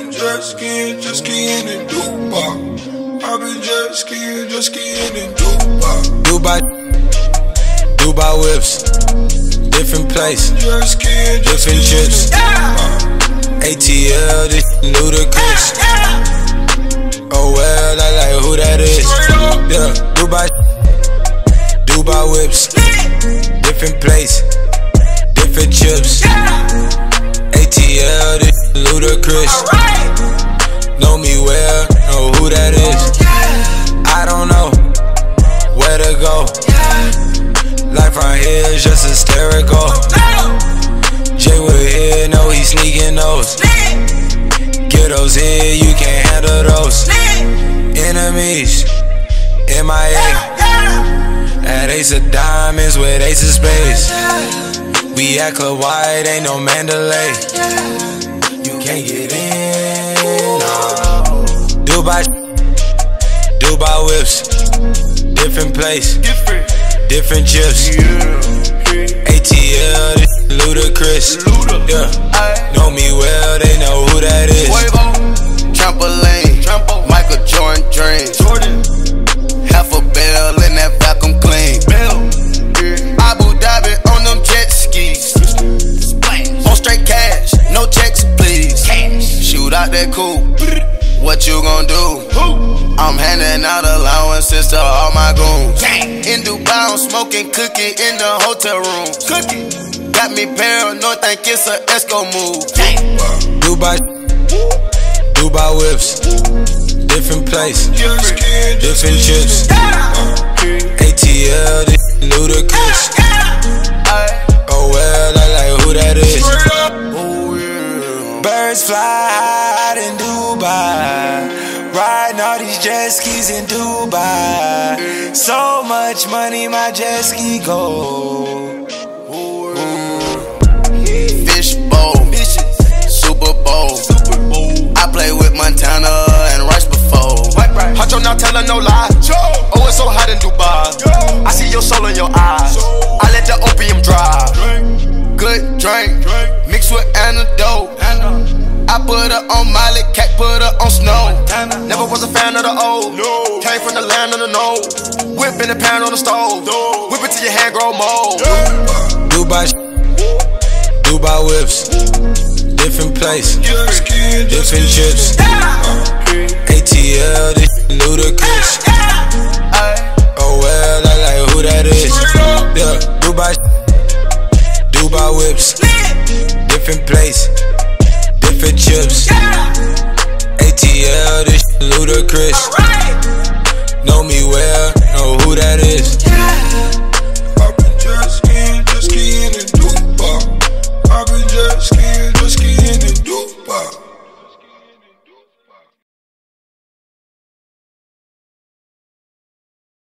been jet skiing in Dubai. I've been jet skiing in Dubai. Dubai whips, different place, different chips. ATL, this Ludicrous. Oh well, I like who that is. Yeah, Dubai whips, different place, different chips. ATL, this Ludicrous. Know me well, know who that is. I don't know where to go. Life right here is just hysterical. Jay with here, know he sneaking those. Get those here, you can't handle those. Enemies, M.I.A. At Ace of Diamonds with Ace of Spades. We at Club White, ain't no Mandalay. You can't get in, no. Dubai whips, different place, different chips. ATL, Ludicrous. Yeah, know me well, they know who that is. Quavo, trampoline, Michael Jordan dreams. Half a bell in that vacuum clean. Abu Dhabi on them jet skis. On straight cash, no checks please. Shoot out that coupe, what you gon' do? I'm handing out allowances to all my goons. In Dubai, I'm smoking cookie in the hotel room. Got me paranoid, think it's a Esco move. Dubai whips, different place, different chips. ATL, this Ludicrous. Oh well, I like who that is. Birds fly high in Dubai. Riding all these jet skis in Dubai. So much money, my jet ski go. Fish bowl, Super Bowl. I play with Montana and Rice before. Huncho not telling no lie. Oh, it's so hot in Dubai. I see your soul in your eyes. I let the opium dry. Good drink, mixed with antidote. I put her on Miley, cat put her on snow. Never was a fan of the old. Came from the land of the no. Whip in the pan on the stove. Whip it till your hand grow mold. Dubai whips, different place, different chips. ATL, this Ludicrous. Oh well, I like who that is. Yeah, Dubai whips, different place, different chips. ATL, this Ludicrous. Know me well, know who that is.